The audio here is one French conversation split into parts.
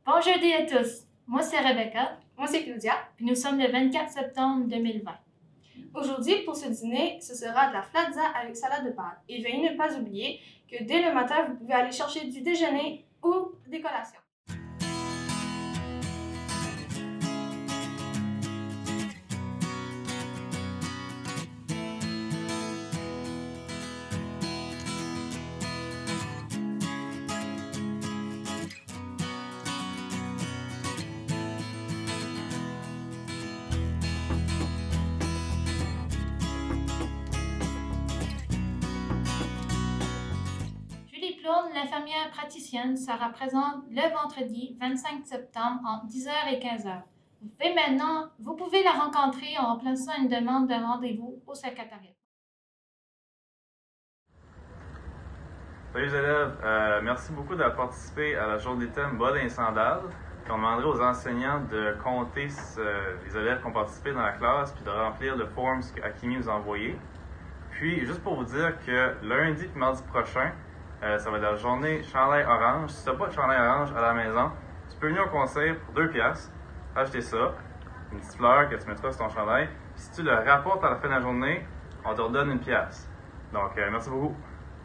Bon jeudi à tous, moi c'est Rebecca. Moi c'est Claudia. Puis nous sommes le 24 septembre 2020. Aujourd'hui, pour ce dîner, ce sera de la flatza avec salade de pâtes. Et veuillez ne pas oublier que dès le matin, vous pouvez aller chercher du déjeuner ou des collations. L'infirmière praticienne sera présente le vendredi 25 septembre entre 10h et 15h. Vous pouvez la rencontrer en remplaçant une demande de rendez-vous au secrétariat. Salut les élèves, merci beaucoup d'avoir participé à la journée thème bas et sandales. On demanderait aux enseignants de compter les élèves qui ont participé dans la classe puis de remplir le form qu'Akimi nous a envoyé. Puis, juste pour vous dire que lundi et mardi prochain, ça va être la journée chandail orange. Si tu n'as pas de chandail orange à la maison, tu peux venir au conseil pour 2$, acheter ça, une petite fleur que tu mettras sur ton chandail. Puis si tu le rapportes à la fin de la journée, on te redonne 1$. Donc, merci beaucoup.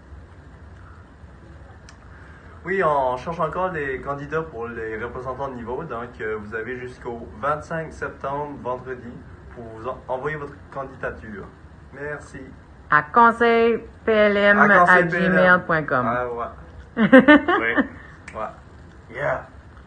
Oui, on cherche encore des candidats pour les représentants de niveau. Donc, vous avez jusqu'au 25 septembre, vendredi, pour vous envoyer votre candidature. Merci. À conseilplm@gmail.com. Ah ouais. Oui. Ouais. Yeah.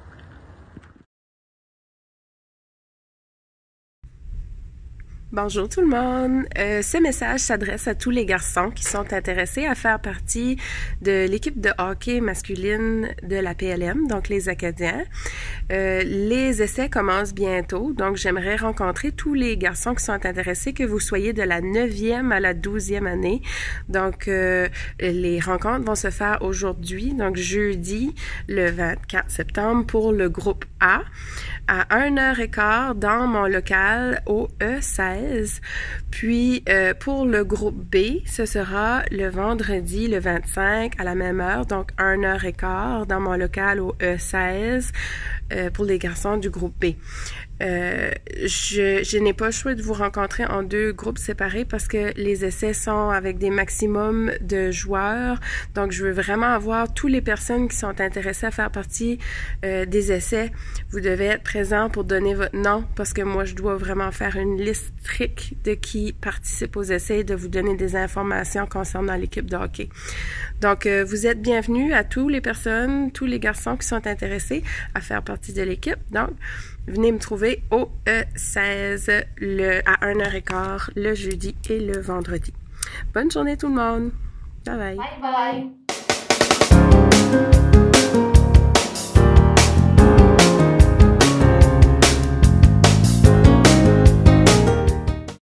Bonjour tout le monde. Ce message s'adresse à tous les garçons qui sont intéressés à faire partie de l'équipe de hockey masculine de la PLM, donc les Acadiens. Les essais commencent bientôt, donc j'aimerais rencontrer tous les garçons qui sont intéressés, que vous soyez de la 9e à la 12e année. Donc, les rencontres vont se faire aujourd'hui, donc jeudi, le 24 septembre, pour le groupe A, à 1h15 dans mon local au E16. Puis, pour le groupe B, ce sera le vendredi, le 25, à la même heure, donc 1h15 dans mon local au E16 pour les garçons du groupe B. Je n'ai pas le choix de vous rencontrer en 2 groupes séparés parce que les essais sont avec des maximums de joueurs. Donc, je veux vraiment avoir toutes les personnes qui sont intéressées à faire partie des essais. Vous devez être présent pour donner votre nom parce que moi, je dois vraiment faire une liste stricte de qui participe aux essais et de vous donner des informations concernant l'équipe de hockey. Donc, vous êtes bienvenus à toutes les personnes, tous les garçons qui sont intéressés à faire partie de l'équipe. Donc, venez me trouver au E16 à 1h15 le jeudi et le vendredi. Bonne journée tout le monde. Bye bye. Bye bye.